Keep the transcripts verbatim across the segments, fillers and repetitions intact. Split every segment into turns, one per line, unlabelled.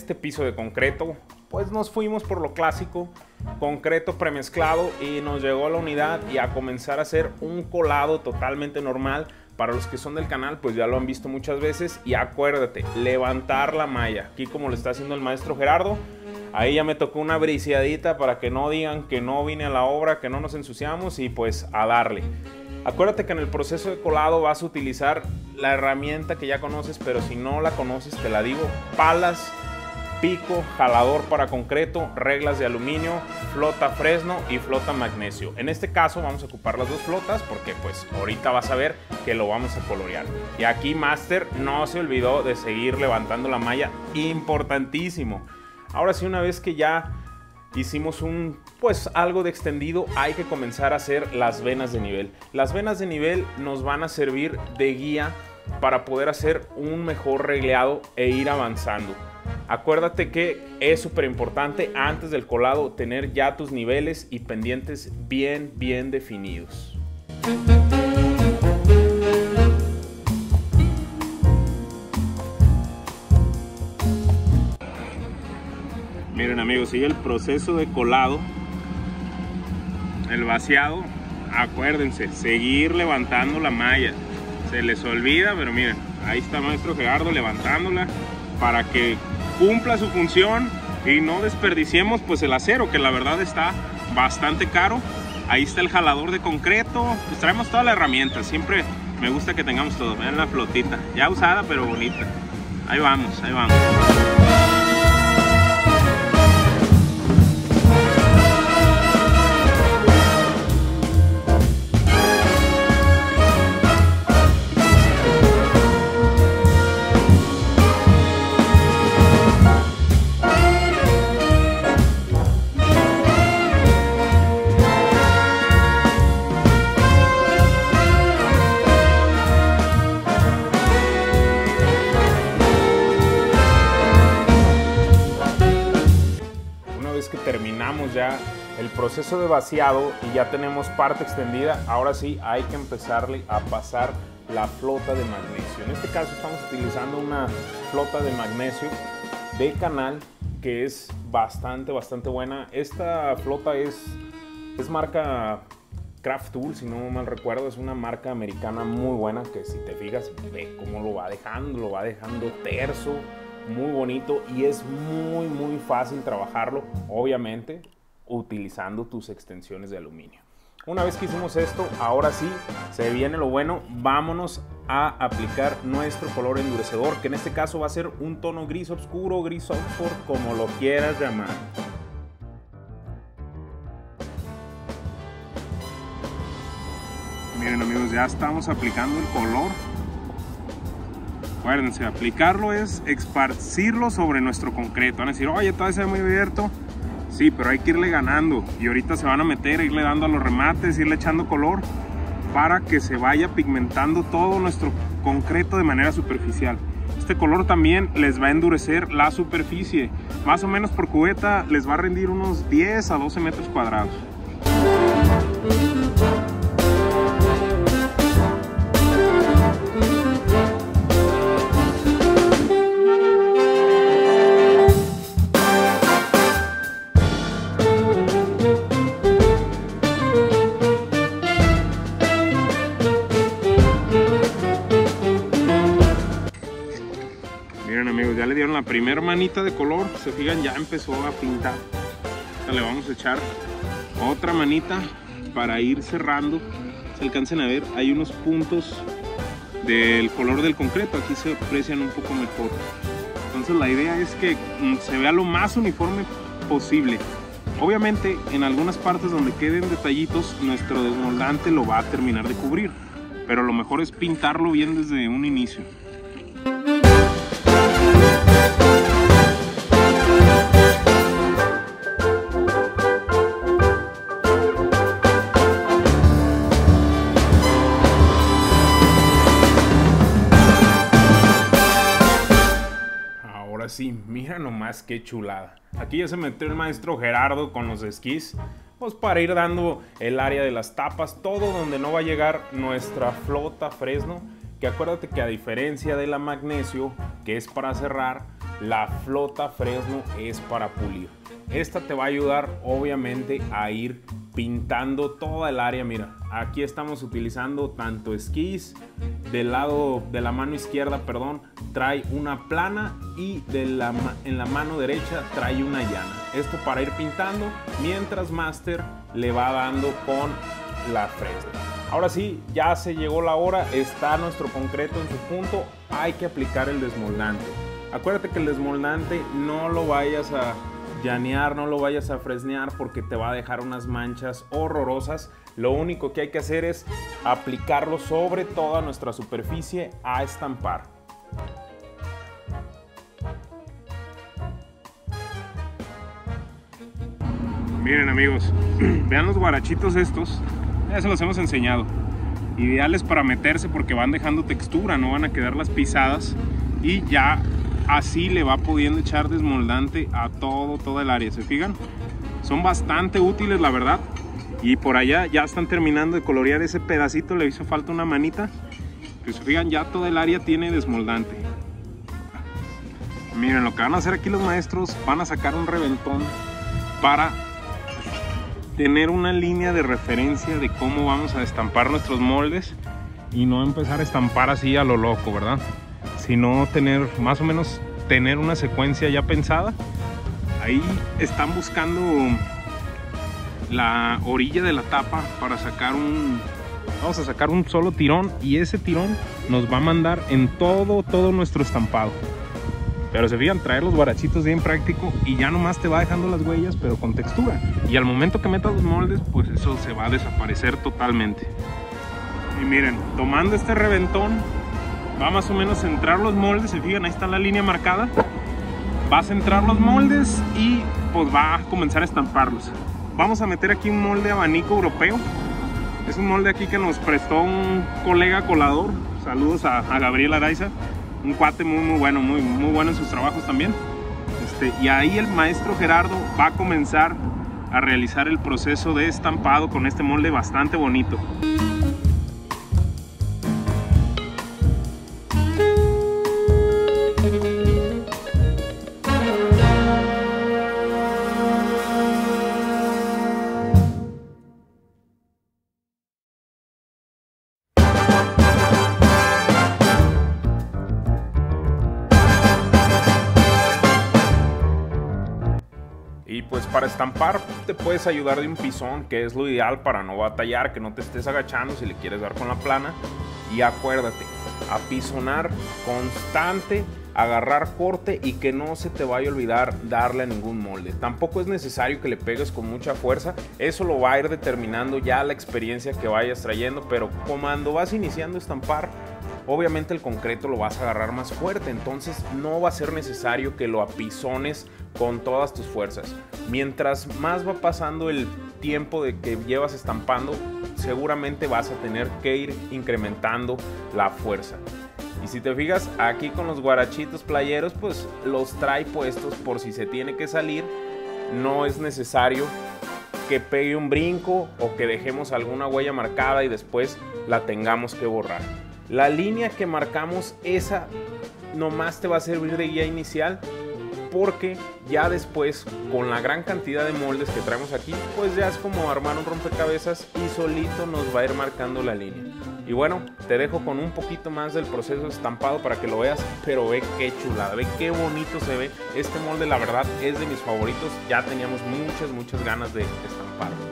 este piso de concreto, pues nos fuimos por lo clásico, concreto premezclado, y nos llegó a la unidad y a comenzar a hacer un colado totalmente normal. Para los que son del canal, pues ya lo han visto muchas veces. Y acuérdate, levantar la malla, aquí como lo está haciendo el maestro Gerardo. Ahí ya me tocó una briseadita para que no digan que no vine a la obra, que no nos ensuciamos, y pues a darle. Acuérdate que en el proceso de colado vas a utilizar la herramienta que ya conoces, pero si no la conoces te la digo: palas, pico, jalador para concreto, reglas de aluminio, flota fresno y flota magnesio. En este caso vamos a ocupar las dos flotas porque pues ahorita vas a ver que lo vamos a colorear. Y aquí Master no se olvidó de seguir levantando la malla, importantísimo. Ahora sí, una vez que ya hicimos un pues algo de extendido, hay que comenzar a hacer las venas de nivel. Las venas de nivel nos van a servir de guía para poder hacer un mejor regleado e ir avanzando. Acuérdate que es súper importante antes del colado tener ya tus niveles y pendientes bien bien definidos. Miren amigos, sigue el proceso de colado, el vaciado. Acuérdense, seguir levantando la malla. Se les olvida, pero miren, ahí está maestro Gerardo levantándola para que cumpla su función y no desperdiciemos pues el acero, que la verdad está bastante caro. Ahí está el jalador de concreto, pues traemos toda la herramienta. Siempre me gusta que tengamos todo. Vean la flotita, ya usada pero bonita. Ahí vamos, ahí vamos. Terminamos ya el proceso de vaciado y ya tenemos parte extendida. Ahora sí hay que empezarle a pasar la flota de magnesio. En este caso estamos utilizando una flota de magnesio de canal que es bastante bastante buena. Esta flota es, es marca Craft Tool, si no mal recuerdo. Es una marca americana muy buena que, si te fijas, ve cómo lo va dejando, lo va dejando terso, muy bonito, y es muy muy fácil trabajarlo, obviamente utilizando tus extensiones de aluminio. Una vez que hicimos esto, ahora sí se viene lo bueno. Vámonos a aplicar nuestro color endurecedor, que en este caso va a ser un tono gris oscuro, gris Oxford, como lo quieras llamar. Miren amigos, ya estamos aplicando el color. Acuérdense, aplicarlo es esparcirlo sobre nuestro concreto. Van a decir, oye, todavía se ve muy abierto. Sí, pero hay que irle ganando. Y ahorita se van a meter, a irle dando a los remates, irle echando color para que se vaya pigmentando todo nuestro concreto de manera superficial. Este color también les va a endurecer la superficie. Más o menos por cubeta les va a rendir unos diez a doce metros cuadrados. Miren amigos, ya le dieron la primera manita de color. Se fijan, ya empezó a pintar. Ahora le vamos a echar otra manita para ir cerrando. Se alcancen a ver, hay unos puntos del color del concreto. Aquí se aprecian un poco mejor. Entonces la idea es que se vea lo más uniforme posible. Obviamente en algunas partes donde queden detallitos, nuestro desmoldante lo va a terminar de cubrir, pero lo mejor es pintarlo bien desde un inicio. Sí, mira nomás qué chulada. Aquí ya se metió el maestro Gerardo con los esquís, pues para ir dando el área de las tapas, todo donde no va a llegar nuestra flota fresno, que acuérdate que a diferencia de la magnesio, que es para cerrar, la flota Fresno es para pulir. Esta te va a ayudar obviamente a ir pintando toda el área. Mira, aquí estamos utilizando tanto esquís, del lado de la mano izquierda, perdón, trae una plana y de la, en la mano derecha trae una llana. Esto para ir pintando mientras Master le va dando con la Fresno. Ahora sí, ya se llegó la hora, está nuestro concreto en su punto, hay que aplicar el desmoldante. Acuérdate que el desmoldante no lo vayas a llanear, no lo vayas a fresnear porque te va a dejar unas manchas horrorosas. Lo único que hay que hacer es aplicarlo sobre toda nuestra superficie a estampar. Miren amigos, vean los guarachitos estos, ya se los hemos enseñado. Ideales para meterse porque van dejando textura, no van a quedar las pisadas y ya así le va pudiendo echar desmoldante a todo, toda el área. ¿Se fijan? Son bastante útiles, la verdad. Y por allá ya están terminando de colorear ese pedacito, le hizo falta una manita. Pero se fijan, ya toda el área tiene desmoldante. Miren, lo que van a hacer aquí los maestros, van a sacar un reventón para tener una línea de referencia de cómo vamos a estampar nuestros moldes y no empezar a estampar así a lo loco, ¿verdad? Sino tener más o menos tener una secuencia ya pensada. Ahí están buscando la orilla de la tapa para sacar un vamos a sacar un solo tirón y ese tirón nos va a mandar en todo todo nuestro estampado. Pero se fijan, traer los guarachitos bien práctico y ya nomás te va dejando las huellas pero con textura, y al momento que metas los moldes pues eso se va a desaparecer totalmente. Y miren, tomando este reventón va más o menos a centrar los moldes. Se fijan, ahí está la línea marcada, va a centrar los moldes y pues va a comenzar a estamparlos. Vamos a meter aquí un molde abanico europeo, es un molde aquí que nos prestó un colega colador. Saludos a, a Gabriel Araiza, un cuate muy muy bueno, muy, muy bueno en sus trabajos también. Este, y ahí el maestro Gerardo va a comenzar a realizar el proceso de estampado con este molde bastante bonito. Y pues para estampar te puedes ayudar de un pisón, que es lo ideal para no batallar, que no te estés agachando si le quieres dar con la plana. Y acuérdate, apisonar constante, agarrar corte y que no se te vaya a olvidar darle a ningún molde. Tampoco es necesario que le pegues con mucha fuerza, eso lo va a ir determinando ya la experiencia que vayas trayendo, pero cuando vas iniciando a estampar, obviamente el concreto lo vas a agarrar más fuerte, entonces no va a ser necesario que lo apisones con todas tus fuerzas. Mientras más va pasando el tiempo de que llevas estampando, seguramente vas a tener que ir incrementando la fuerza. Y si te fijas, aquí con los guarachitos playeros, pues los trae puestos por si se tiene que salir. No es necesario que pegue un brinco o que dejemos alguna huella marcada y después la tengamos que borrar. La línea que marcamos, esa nomás te va a servir de guía inicial, porque ya después, con la gran cantidad de moldes que traemos aquí, pues ya es como armar un rompecabezas y solito nos va a ir marcando la línea. Y bueno, te dejo con un poquito más del proceso de estampado para que lo veas, pero ve qué chulada, ve qué bonito se ve. Este molde la verdad es de mis favoritos, ya teníamos muchas, muchas ganas de estamparlo.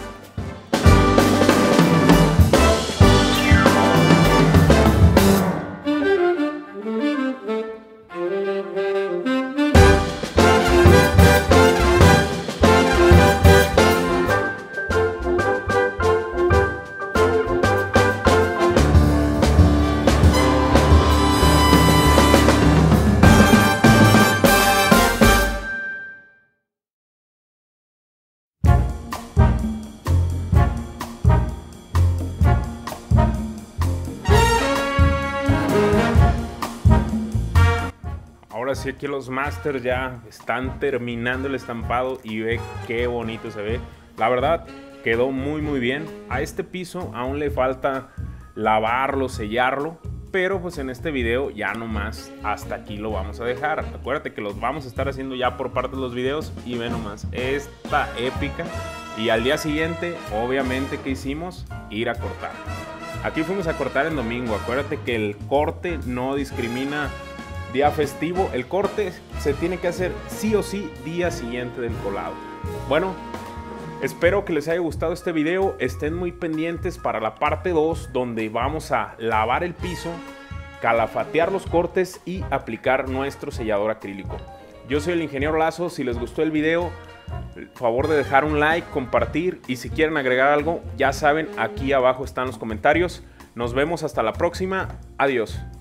Ahora sí, aquí los masters ya están terminando el estampado y ve qué bonito se ve. La verdad, quedó muy muy bien. A este piso aún le falta lavarlo, sellarlo, pero pues en este video ya nomás hasta aquí lo vamos a dejar. Acuérdate que los vamos a estar haciendo ya por parte de los videos y ve nomás esta épica. Y al día siguiente, obviamente, ¿qué hicimos? Ir a cortar. Aquí fuimos a cortar en domingo. Acuérdate que el corte no discrimina día festivo. El corte se tiene que hacer sí o sí día siguiente del colado. Bueno, espero que les haya gustado este video. Estén muy pendientes para la parte dos, donde vamos a lavar el piso, calafatear los cortes y aplicar nuestro sellador acrílico. Yo soy el ingeniero Lazo. Si les gustó el video, favor de dejar un like, compartir, y si quieren agregar algo, ya saben, aquí abajo están los comentarios. Nos vemos hasta la próxima. Adiós.